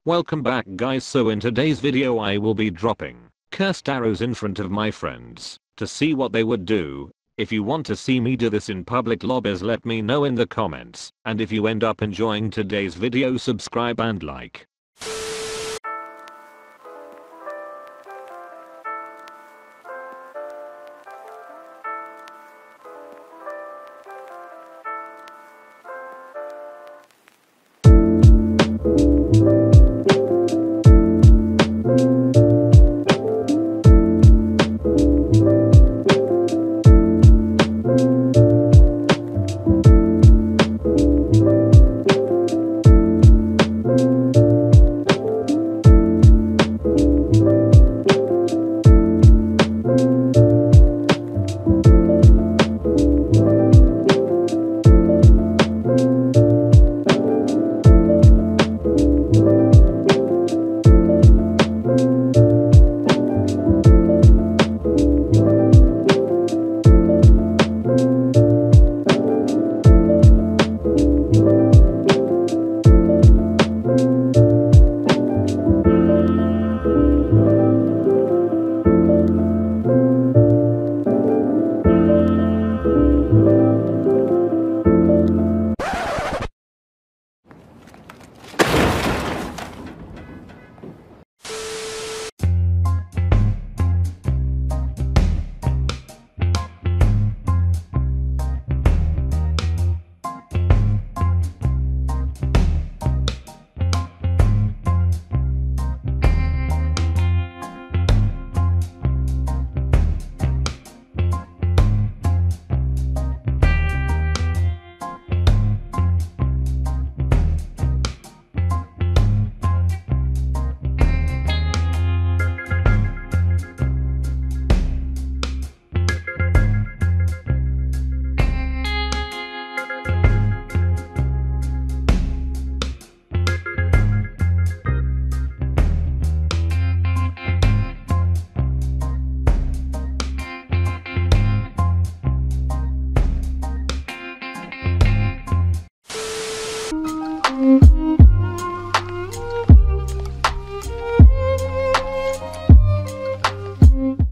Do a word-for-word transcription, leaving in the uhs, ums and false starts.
Welcome back guys, so in today's video I will be dropping cursed arrows in front of my friends to see what they would do. If you want to see me do this in public lobbies, let me know in the comments, and if you end up enjoying today's video, subscribe and like.